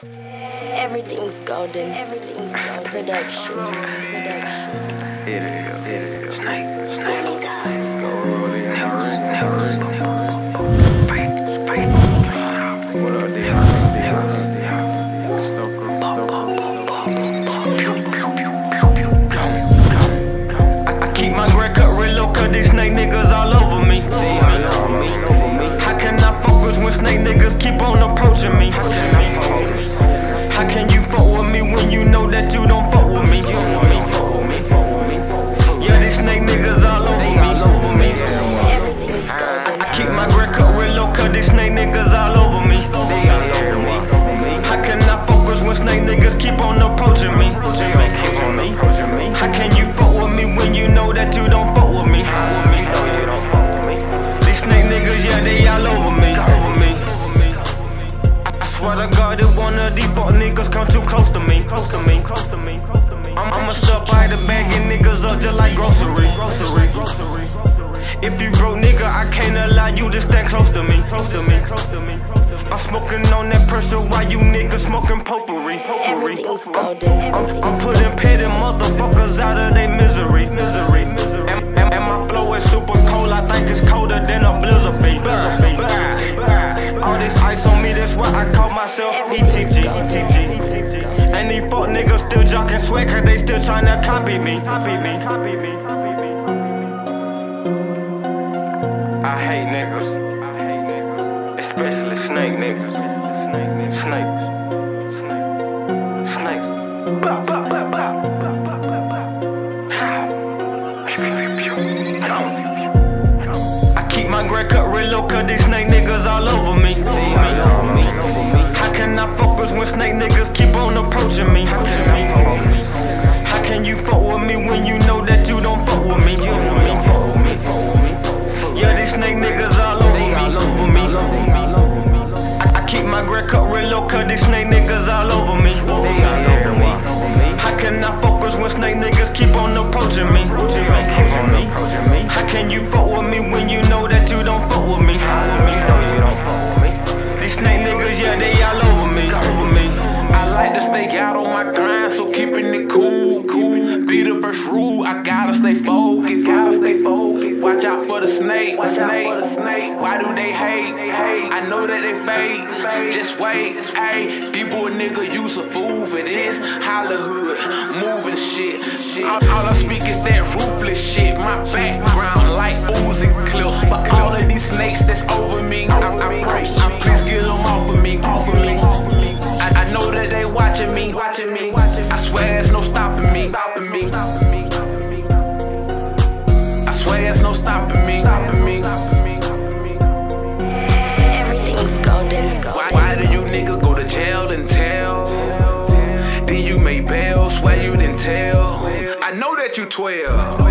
Everything's golden. Everything's golden. Production. It is. Snake. Fight. What up, niggas? I keep my Greg cut real low, cause these snake niggas all over me. How can I focus when snake niggas keep on approaching me? How can you fuck with me when you know that you don't fuck with me? Yeah, these snake niggas all over me. I keep my Greg cut real low, cause these snake niggas all over me. How can I focus when snake niggas keep on approaching me? How can you fuck with me when you know that you don't fuck with me? These snake niggas, yeah, they all over me. I swear to God, that one of these fuck niggas come too close to me. I'ma step by the bag and niggas up just like grocery. If you broke nigga, I can't allow you to stand close to me. I'm smoking on that pressure while you niggas smoking potpourri. Everything's golden. I'm putting petty motherfuckers out of their misery. And my flow is super cold, I think it's colder than a blizzard beat. All this ice on me, that's why I call myself ETG. And these fuck niggas still jocking sweat, cause they still tryna copy me. I hate niggas, especially snake niggas. Snakes. I keep my Greg cut real low, cause these snake niggas all over me. How can I focus when snake niggas keep on approaching me? How can you fuck with me when you know that you don't fuck with me? Yeah, these snake niggas all over me. I keep my Greg cut real low, cause these snake niggas all over me. How can I focus when snake niggas keep on approaching me? How can you fuck with me when you know that you don't fuck with me? These snake niggas, yeah, they all over me. I like to stay out on my grind, so keeping it cool. Be the first rule, I gotta stay focused. Watch out for the snake. Why do they hate? I know that they fake. Just wait, ayy. These boy nigga use a fool for this Hollywood moving shit. All I speak is that ruthless shit. My background like Uzi clips. For all of these snakes that's over me, I pray, please get them off of me. I know that they watching me. I swear there's no stopping me. I swear there's no stopping me. Everything's golden. Why do you niggas go to jail and tell? Then you made bail, swear you didn't tell. I know that you 12.